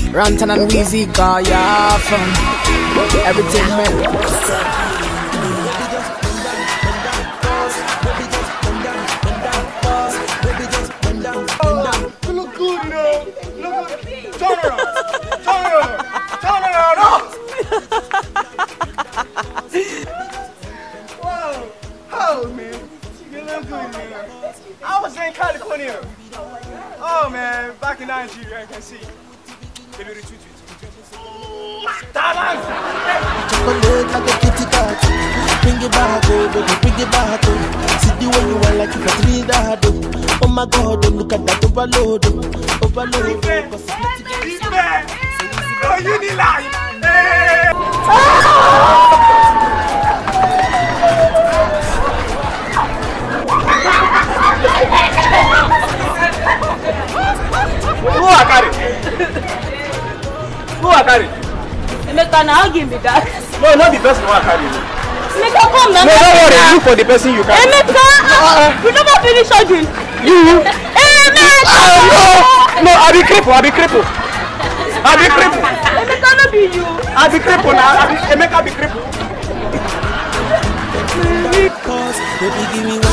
Rantan and Weezy got ya from everything, man. Look good, you know. Look good. Turn around. Turn around. Turn around. Wow. Oh, man. You look good, man. I was in California. Oh, man. Back in Nigeria, I can see. Baby, retweet. Chocolate like a kitty cat. Bring it back, oh, baby, bring it back, oh. See the way you are like you for 3 that, oh. Oh my God, oh, look at that overload, oh. Overload, oh, you need life. Who are carrying? Who are carrying? Emeka, now give me that. No, not the person who are carrying. Emeka, come now. No, don't worry. Look for the person you carry. Emeka, you never finish arguing. You. Emeka. No, I be cripple. Emeka, no be you. I be cripple now. Emeka be cripple. baby, give me